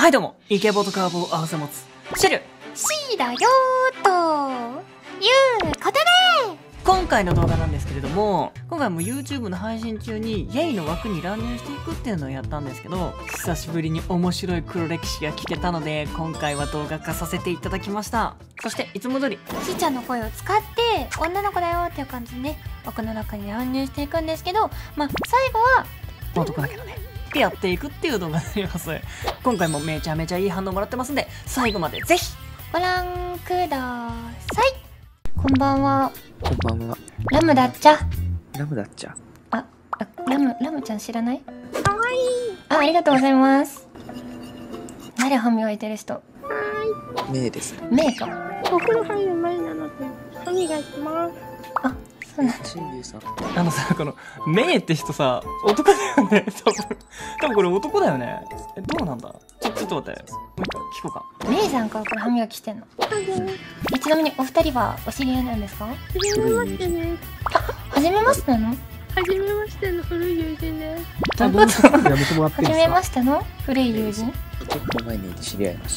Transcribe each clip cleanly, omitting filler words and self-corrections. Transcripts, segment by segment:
はいどうも、イケボとカーボを合わせ持つシェル C だよーということで、 今回の動画なんですけれども、今回も YouTube の配信中にイェイの枠に乱入していくっていうのをやったんですけど、久しぶりに面白い黒歴史が聞けたので、今回は動画化させていただきました。そしていつも通りしーちゃんの声を使って女の子だよっていう感じでね、枠の中に乱入していくんですけど、まあ最後は男だけどねってやっていくっていう動画になります。今回もめちゃめちゃいい反応もらってますんで、最後までぜひご覧ください。こんばんは。 こんばんは。 ラムだっちゃ。 ラムだっちゃ。 ラムちゃん知らない？かわいい。ありがとうございます。誰歯磨いてる人？ メイです。 メイか。 お風呂入る前なので歯磨きます。 あ、そうなんだ。 チンビーさん。 このメイって人さ、男だよね。多分これ男だよね。どうなんだ。ちょっと待って、もう一回聞こうか。 メイさんからこれ歯磨きしてんの？ちなみにお二人はお知り合いなんですか？ はじめましてね。 はじめましての？ はじめましての古い友人です。 どういうこと？ やめてもらってはじめましての古い友人？ 結構前に知り合いました。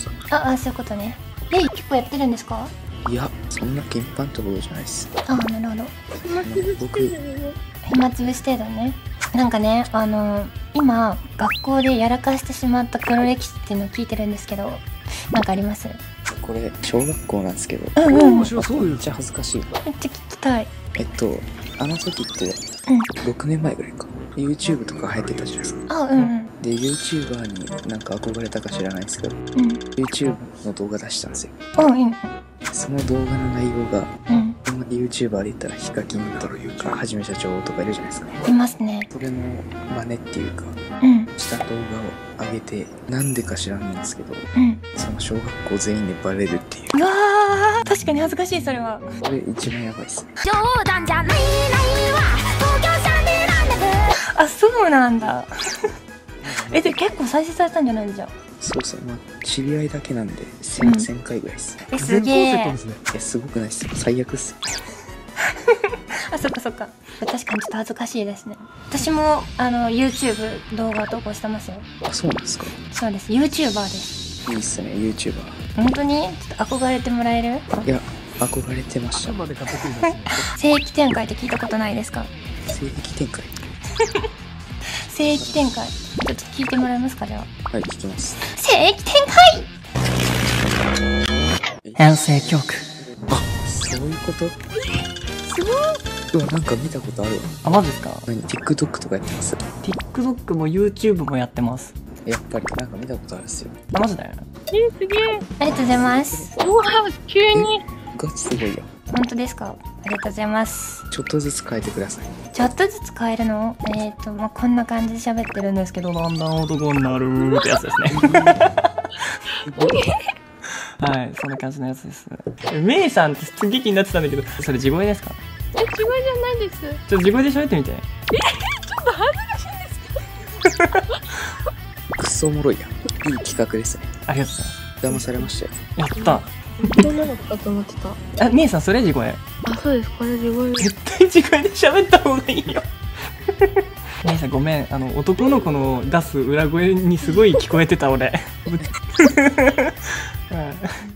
そういうことね。レイ結構やってるんですか？ いや、そんな頻繁ってことじゃないです。 なるほど。 暇つぶしてるのね。 暇つぶし程度ね。なんかね、今学校でやらかしてしまった黒歴史っていうのを聞いてるんですけど、なんかあります？ これ、小学校なんですけど。 面白そう。めっちゃ恥ずかしい。 めっちゃ聞きたい。 あの時って、6年前ぐらいか。YouTube とか流行ってたじゃないですか。で、YouTuber になんか憧れたか知らないですけど、YouTube の動画出したんですよ。その動画の内容が、今まで YouTuber で言ったらヒカキンとかはじめ社長とかいるじゃないですか。 いますね。 それの真似っていうか、した動画を上げて、なんでか知らないんですけど、その小学校全員でバレるっていう。 うわー、確かに恥ずかしい、それは。 それ一番やばいっす。 冗談じゃないわ、東京サンデーランド部。あ、そうなんだ。で結構再生されたんじゃないんじゃん。 そうですね。まあ、知り合いだけなんで、1000回ぐらいっす。 すげえ。 すごくないっすよ。最悪っす。 そっか。確かにちょっと恥ずかしいですね。私も、YouTube 動画投稿してますよ。 あ、そうなんですか。 そうです。YouTuber です。 いいっすね、YouTuber。 本当にちょっと憧れてもらえる？ いや、憧れてました。 聖域展開って聞いたことないですか？ 聖域展開。 聖域展開。ちょっと聞いてもらえますか、じゃあ。 はい、聞きます。 聖域展開！ 編成教区。 あ、そういうこと？ すごい。 うわ、なんか見たことあるわ。 あ、マジですか？ TikTok とかやってます？ TikTok も YouTube もやってます。 やっぱりなんか見たことあるっすよ。 あ、マジだよ。 すげえ。 ありがとうございます。 うわ、急に。 ガチすごいよ。 本当ですか？ありがとうございます。 ちょっとずつ変えてください。 ちょっとずつ変えるの？まあ、こんな感じで喋ってるんですけど、 だんだん男になるってやつですね。はい、そんな感じのやつです。メイさんってすっげえ気になってたんだけど、それ地声ですか？ 違いじゃないです。 ちょっと地声で喋ってみて。 ちょっと恥ずかしいですけど。 くっそおもろいやん。いい企画ですね。 ありがとうございます。 騙されましたよ。 やった。 女の子かと思ってた。 あ、姉さんそれ地声。 あ、そうです。これ地声。 絶対地声で喋った方がいいよ。姉さんごめん、男の子の出す裏声にすごい聞こえてた俺。うん